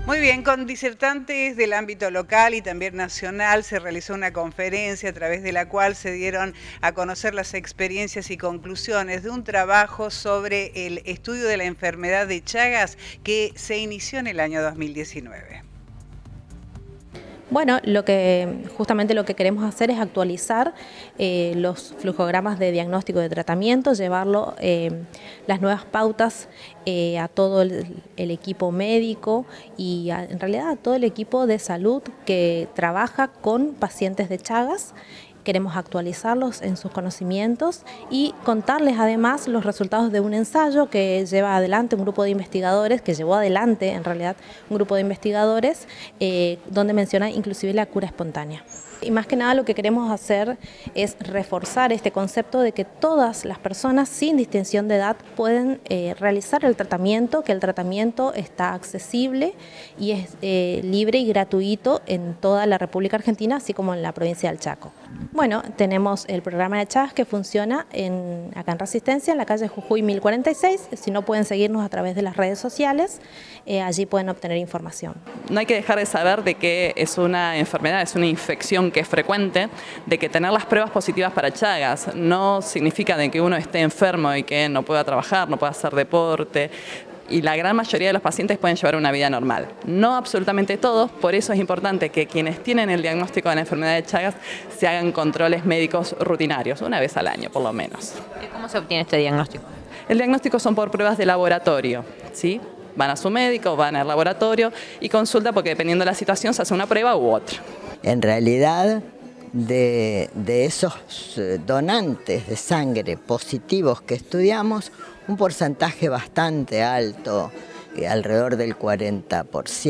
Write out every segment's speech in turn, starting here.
Muy bien, con disertantes del ámbito local y también nacional se realizó una conferencia a través de la cual se dieron a conocer las experiencias y conclusiones de un trabajo sobre el estudio de la enfermedad de Chagas que se inició en el año 2019. Bueno, justamente lo que queremos hacer es actualizar los flujogramas de diagnóstico y de tratamiento, llevarlo las nuevas pautas a todo el equipo médico y en realidad a todo el equipo de salud que trabaja con pacientes de Chagas. Queremos actualizarlos en sus conocimientos y contarles además los resultados de un ensayo que lleva adelante un grupo de investigadores, que llevó adelante en realidad un grupo de investigadores, donde menciona inclusive la cura espontánea. Y más que nada lo que queremos hacer es reforzar este concepto de que todas las personas sin distinción de edad pueden realizar el tratamiento, que el tratamiento está accesible y es libre y gratuito en toda la República Argentina, así como en la provincia del Chaco. Bueno, tenemos el programa de Chagas que funciona acá en Resistencia, en la calle Jujuy 1046. Si no, pueden seguirnos a través de las redes sociales, allí pueden obtener información. No hay que dejar de saber de que es una enfermedad, es una infección que es frecuente, de que tener las pruebas positivas para Chagas no significa de que uno esté enfermo y que no pueda trabajar, no pueda hacer deporte. Y la gran mayoría de los pacientes pueden llevar una vida normal. No absolutamente todos, por eso es importante que quienes tienen el diagnóstico de la enfermedad de Chagas se hagan controles médicos rutinarios, una vez al año por lo menos. ¿Cómo se obtiene este diagnóstico? El diagnóstico son por pruebas de laboratorio, ¿sí? Van a su médico, van al laboratorio y consulta porque dependiendo de la situación se hace una prueba u otra. En realidad, de esos donantes de sangre positivos que estudiamos, un porcentaje bastante alto, alrededor del 40%,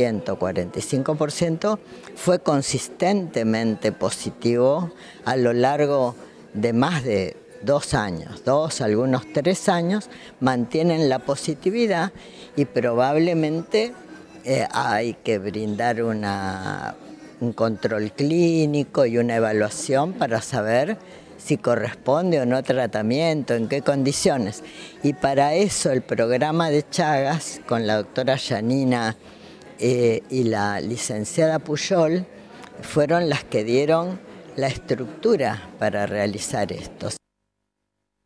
45%, fue consistentemente positivo a lo largo de más de 2 años, algunos 3 años, mantienen la positividad y probablemente hay que brindar un control clínico y una evaluación para saber si corresponde o no tratamiento, en qué condiciones. Y para eso el programa de Chagas, con la doctora Yanina y la licenciada Puyol, fueron las que dieron la estructura para realizar esto.